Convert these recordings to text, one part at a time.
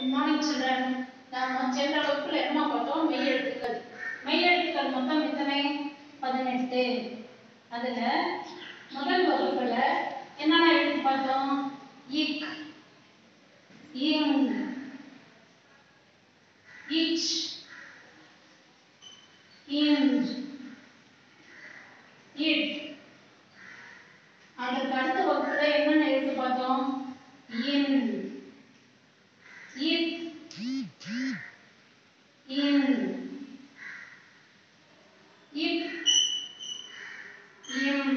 Good morning, children. நாம் சென்ற வகுப்பில் என்ன பார்த்தோம்? மெய்யெழுத்துக்கள். மெய்யெழுத்துக்கள் மொத்தம் எத்தனை? 18. அதுல முதல் வகுப்புல என்னென்ன எழுத்து பார்த்தோம்? இக், இங், இச், இஞ்ச், இட். அதுக்கு அடுத்த வகுப்புல என்னென்ன எழுத்து பார்த்தோம்? இன், இத், இன், இப், இம்,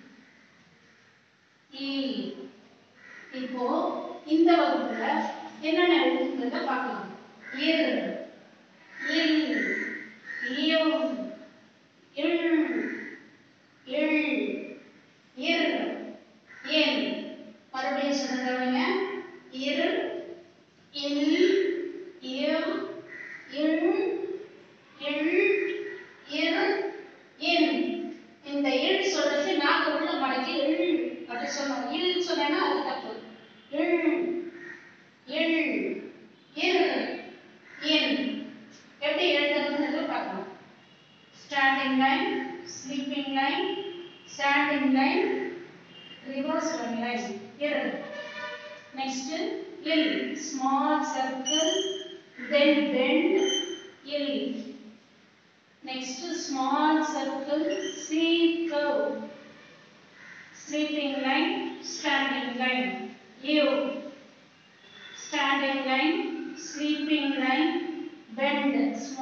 இ. இப்போ இந்த வகுப்புல என்னென்ன எழுத்துக்களை பார்க்கலாம்? இர், இல், இம், இல், இல், இர், இன். மறுபடியும் சொல்லுங்க. இர், இல், இம், இல், இல், இர், இன். இந்த இல் சொல்றது நாக்கு உள்ள மடக்கி இல் அப்படி சொல்லணும். இல் சொன்னா அது தப்பு. இல், இல், இர், இன். எப்படி எழுதுறதுன்னு பார்க்கலாம். Standing line, sleeping line, standing line, reverse one line. Here. Next, ill, small circle, then bend, ill. Next, small circle, C curve, sleeping line, standing line. U, standing line, sleeping line, bend,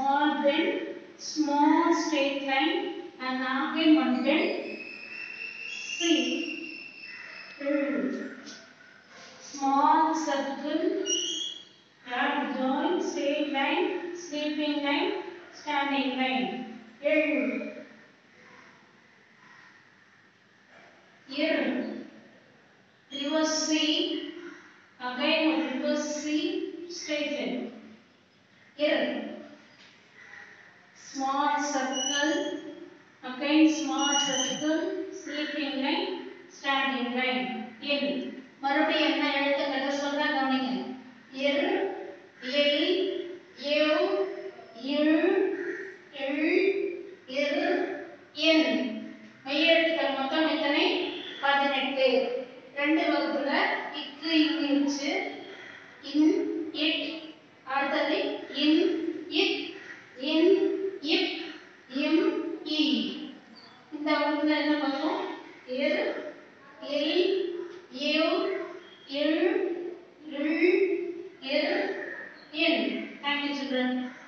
small straight line, and again one bend. C, small circle, add join, straight line, sleeping line, standing line. Ear, reverse C, again reverse C, straight line. Ear, small circle, again small circle, sleeping line, standing line. In. மறுபடியும் என்ன எழுத்துக்களை சொல்றா கவனிங்க. இர், இல், இவ், இல், இல், இர், இன். மெய்யெழுத்துக்கள் மொத்தம் எத்தனை? 18. ரெண்டு வகுப்புல இக்கு இங்கு இருந்துச்சு. இன், இட், அடுத்தது இன், இத், இன், இப், இம், இ. இந்த வகுப்புல என்ன பார்த்தோம்? இர், இல், இவ், இல், இல், இர், இன். Thank you, children.